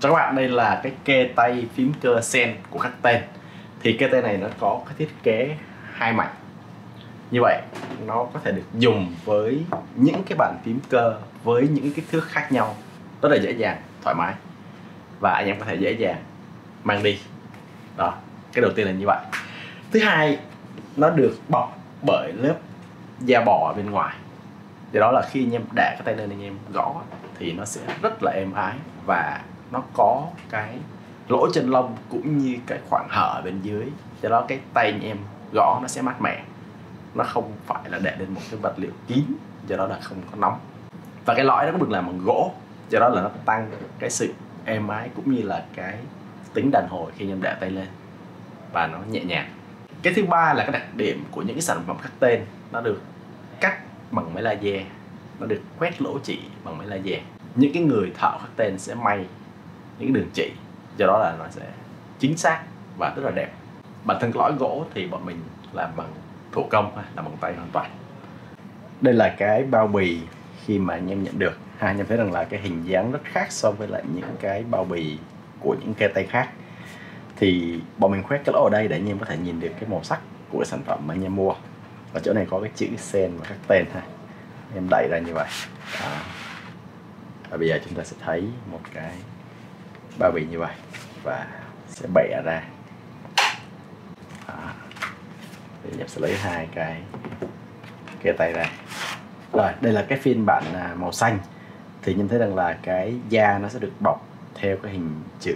Chào các bạn, đây là cái kê tay phím cơ Sen của khắc tên. Thì kê tay này nó có cái thiết kế hai mặt. Như vậy nó có thể được dùng với những cái bàn phím cơ với những kích thước khác nhau, rất là dễ dàng, thoải mái, và anh em có thể dễ dàng mang đi. Đó, cái đầu tiên là như vậy. Thứ hai, nó được bọc bởi lớp da bò ở bên ngoài. Do đó là khi anh em để cái tay lên anh em gõ thì nó sẽ rất là êm ái, và nó có cái lỗ chân lông cũng như cái khoảng hở bên dưới. Do đó cái tay anh em gõ nó sẽ mát mẻ, nó không phải là để lên một cái vật liệu kín, do đó là không có nóng. Và cái lõi nó cũng được làm bằng gỗ, do đó là nó tăng cái sự êm ái cũng như là cái tính đàn hồi khi anh em để tay lên, và nó nhẹ nhàng. Cái thứ ba là cái đặc điểm của những cái sản phẩm khắc tên, nó được cắt bằng máy laser, nó được quét lỗ chỉ bằng máy laser. Những cái người thợ khắc tên sẽ may những cái đường chỉ, do đó là nó sẽ chính xác và rất là đẹp. Bản thân cái lõi gỗ thì bọn mình làm bằng thủ công, làm bằng tay hoàn toàn. Đây là cái bao bì khi mà anh em nhận được. Anh em thấy rằng là cái hình dáng rất khác so với lại những cái bao bì của những kê tay khác. Thì bọn mình khoét cái lỗ ở đây để anh em có thể nhìn được cái màu sắc của cái sản phẩm mà anh em mua. Ở chỗ này có cái chữ Sen và khắc tên ha. Em đẩy ra như vậy. Đó. Và bây giờ chúng ta sẽ thấy một cái bao bì như vậy và sẽ bẻ ra. Đó. Thì em sẽ lấy hai cái kê tay ra. Rồi, đây là cái phiên bản màu xanh. Thì nhìn thấy rằng là cái da nó sẽ được bọc theo cái hình chữ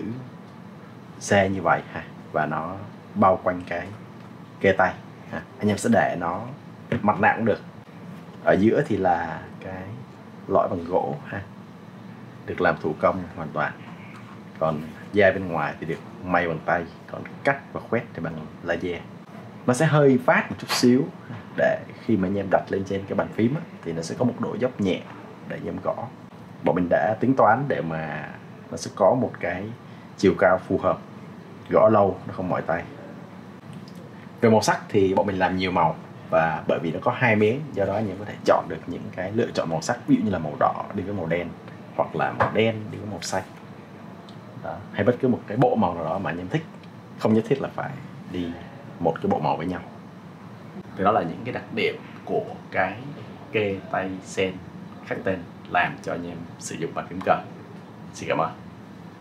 C như vậy ha, và nó bao quanh cái kê tay ha. Anh em sẽ để nó mặt nạ cũng được. Ở giữa thì là cái lõi bằng gỗ ha, được làm thủ công hoàn toàn. Còn da bên ngoài thì được may bằng tay, còn cắt và khoét thì bằng laser. Nó sẽ hơi phát một chút xíu để khi mà anh em đặt lên trên cái bàn phím thì nó sẽ có một độ dốc nhẹ để anh em gõ. Bọn mình đã tính toán để mà nó sẽ có một cái chiều cao phù hợp, gõ lâu nó không mỏi tay. Về màu sắc thì bọn mình làm nhiều màu, và bởi vì nó có hai miếng, do đó anh em có thể chọn được những cái lựa chọn màu sắc, ví dụ như là màu đỏ đi với màu đen, hoặc là màu đen đi với màu xanh. Đó. Hay bất cứ một cái bộ màu nào đó mà anh em thích, không nhất thiết là phải đi một cái bộ màu với nhau. Thì đó là những cái đặc điểm của cái kê tay Sen khắc tên làm cho anh em sử dụng bàn phím cờ. Xin cảm ơn.